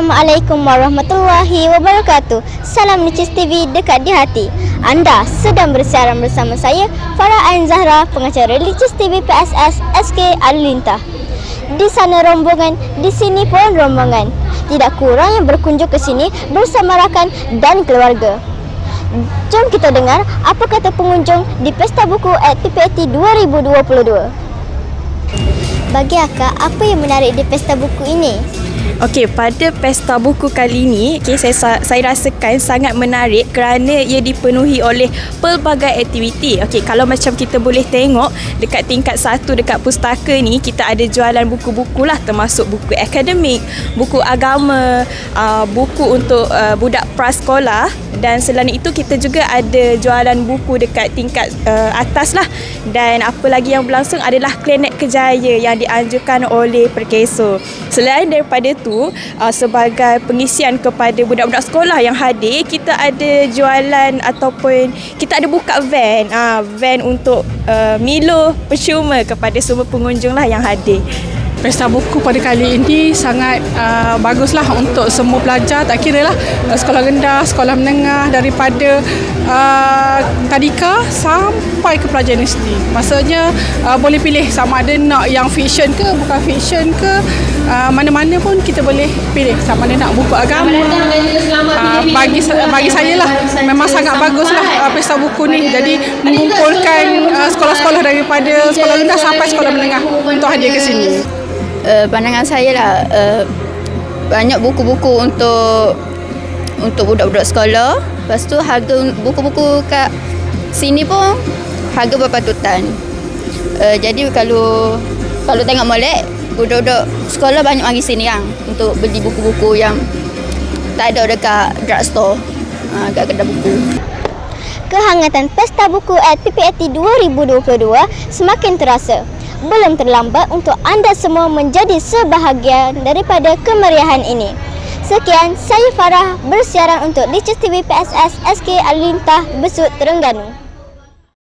Assalamualaikum warahmatullahi wabarakatuh. Salam Nicis TV dekat di hati. Anda sedang bersiaran bersama saya, Farah Ain Zahra, pengacara Nicis TV PSS SK Alulintah. Di sana rombongan, di sini pun rombongan. Tidak kurang yang berkunjung ke sini bersama rakan dan keluarga. Jom kita dengar apa kata pengunjung di Pesta Buku Aktiviti 2022. Bagi Akak, apa yang menarik di Pesta Buku ini? Okey, pada Pesta Buku kali ini, saya rasakan sangat menarik kerana ia dipenuhi oleh pelbagai aktiviti. Okey, kalau macam kita boleh tengok dekat tingkat 1 dekat pustaka ni, kita ada jualan buku-buku lah, termasuk buku akademik, buku agama, buku untuk budak prasekolah, dan selain itu kita juga ada jualan buku dekat tingkat atas lah. Dan apa lagi yang berlangsung adalah klinik kerjaya yang dianjurkan oleh Perkeso. Selain daripada tu, sebagai pengisian kepada budak-budak sekolah yang hadir, kita ada jualan ataupun kita ada buka van untuk Milo percuma kepada semua pengunjung lah yang hadir. Pesta buku pada kali ini sangat baguslah untuk semua pelajar, tak kira lah sekolah rendah, sekolah menengah, daripada tadika sampai ke pelajar universiti. Maksudnya boleh pilih sama ada nak yang fiction ke bukan fiction ke, mana-mana pun kita boleh pilih, sama ada nak buku agama. Bagi saya lah memang sangat baguslah pesta buku ni, jadi mengumpulkan sekolah-sekolah daripada sekolah rendah sampai sekolah menengah untuk hadir ke sini. Pandangan saya lah, banyak buku-buku untuk budak-budak sekolah. Lepas tu harga buku-buku kat sini pun harga berpatutan. Jadi kalau tengok molek, budak-budak sekolah banyak mari sini yang untuk beli buku-buku yang tak ada dekat drugstore, kat kedai buku. Kehangatan Pesta Buku Aktiviti 2022 semakin terasa. Belum terlambat untuk anda semua menjadi sebahagian daripada kemeriahan ini. Sekian, saya Farah bersiaran untuk Nicis TV PSS SK Alulintah, Besut, Terengganu.